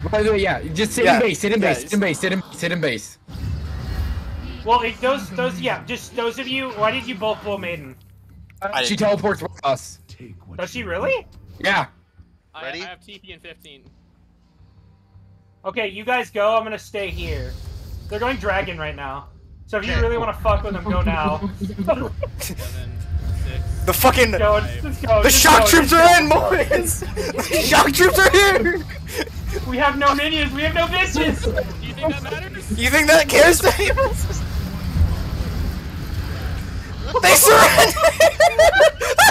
By the way, yeah, just sit in base, sit in base, sit in base, sit in base. Well, yeah, just those of you. Why did you both blow Maiden? She teleports with us. Does she really? Yeah. Ready? I have TP in 15. Okay, you guys go. I'm gonna stay here. They're going dragon right now. So if you really want to fuck with them, go now. 7, 6. The fucking Let's go. The Shocktroops are in, boys. The Shocktroops are here. We have no minions. We have no bitches. Do you think that matters? You think that cares to you? They surrender.